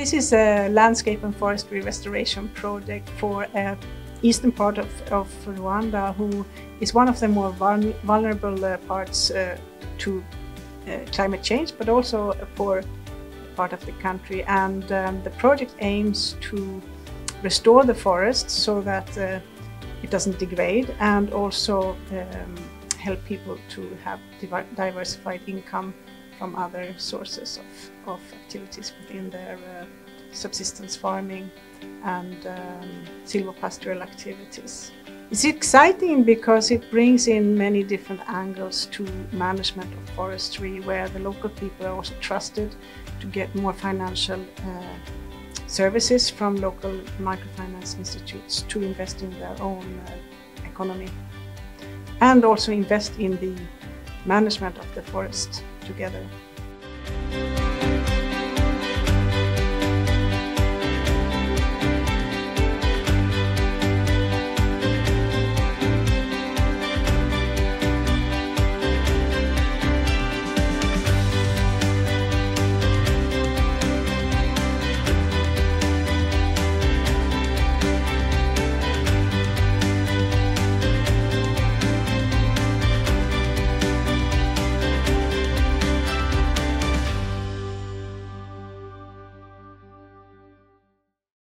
This is a landscape and forestry restoration project for eastern part of Rwanda, who is one of the more vulnerable parts to climate change, but also a poor part of the country. And the project aims to restore the forest so that it doesn't degrade, and also help people to have diversified income from other sources of activities within their subsistence farming and silvopastoral activities. It's exciting because it brings in many different angles to management of forestry, where the local people are also trusted to get more financial services from local microfinance institutes to invest in their own economy, and also invest in the management of the forest together.